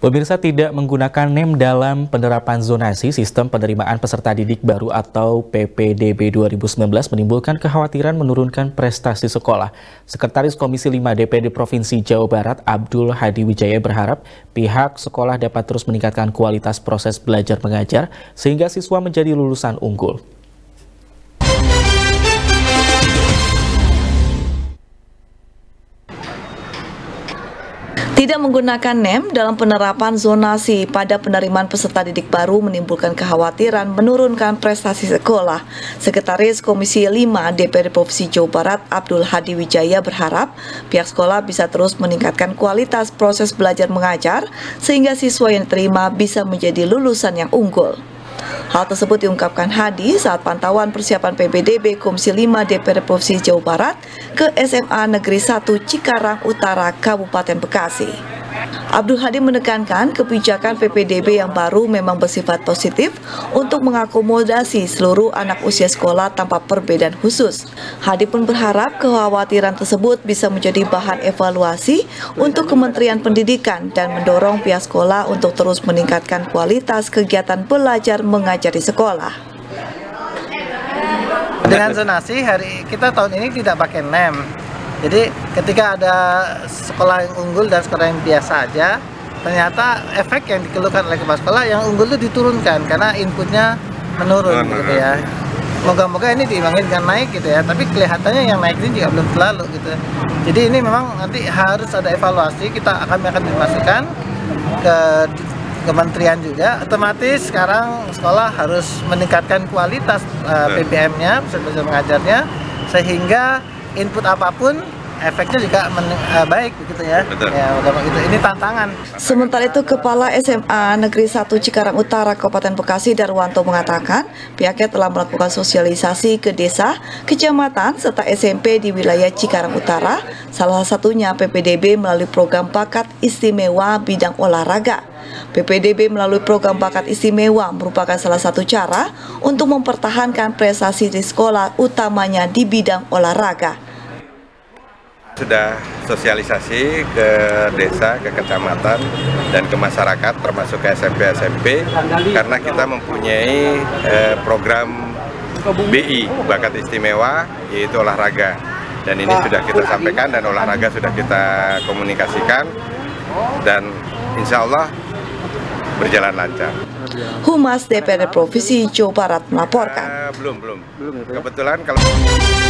Pemirsa, tidak menggunakan NEM dalam penerapan zonasi Sistem Penerimaan Peserta Didik Baru atau PPDB 2019 menimbulkan kekhawatiran menurunkan prestasi sekolah. Sekretaris Komisi 5 DPD Provinsi Jawa Barat Abdul Hadi Wijaya berharap pihak sekolah dapat terus meningkatkan kualitas proses belajar mengajar sehingga siswa menjadi lulusan unggul. Tidak menggunakan NEM dalam penerapan zonasi pada penerimaan peserta didik baru menimbulkan kekhawatiran menurunkan prestasi sekolah. Sekretaris Komisi 5 DPD Provinsi Jawa Barat Abdul Hadi Wijaya berharap pihak sekolah bisa terus meningkatkan kualitas proses belajar mengajar sehingga siswa yang diterima bisa menjadi lulusan yang unggul. Hal tersebut diungkapkan Hadi saat pantauan persiapan PPDB Komisi 5 DPD Provinsi Jawa Barat ke SMA Negeri 1 Cikarang Utara, Kabupaten Bekasi. Abdul Hadi menekankan kebijakan PPDB yang baru memang bersifat positif untuk mengakomodasi seluruh anak usia sekolah tanpa perbedaan khusus. Hadi pun berharap kekhawatiran tersebut bisa menjadi bahan evaluasi untuk Kementerian Pendidikan dan mendorong pihak sekolah untuk terus meningkatkan kualitas kegiatan belajar mengajar di sekolah. Dengan zonasi kita tahun ini tidak pakai NEM. Jadi ketika ada sekolah yang unggul dan sekolah yang biasa aja, ternyata efek yang dikeluhkan oleh kepala sekolah yang unggul itu diturunkan karena inputnya menurun gitu ya. Moga-moga ini diimbangi dengan naik gitu ya, tapi kelihatannya yang naik ini juga belum terlalu gitu. Jadi ini memang nanti harus ada evaluasi, kami akan dimasukkan ke kementerian juga. Otomatis sekarang sekolah harus meningkatkan kualitas PPM-nya, belajar mengajarnya, sehingga input apapun efeknya juga baik begitu ya. Betul. Ya, gitu. Ini tantangan. Sementara itu, Kepala SMA Negeri 1 Cikarang Utara Kabupaten Bekasi Darwanto mengatakan pihaknya telah melakukan sosialisasi ke desa, kecamatan serta SMP di wilayah Cikarang Utara, salah satunya PPDB melalui program bakat istimewa bidang olahraga. PPDB melalui program bakat istimewa merupakan salah satu cara untuk mempertahankan prestasi di sekolah, utamanya di bidang olahraga. Sudah sosialisasi ke desa, ke kecamatan, dan ke masyarakat, termasuk ke SMP-SMP, karena kita mempunyai program BI, bakat istimewa, yaitu olahraga. Dan ini sudah kita sampaikan dan olahraga sudah kita komunikasikan, dan insya Allah berjalan lancar. Humas DPD Provinsi Jawa Barat melaporkan. Belum. Kebetulan kalau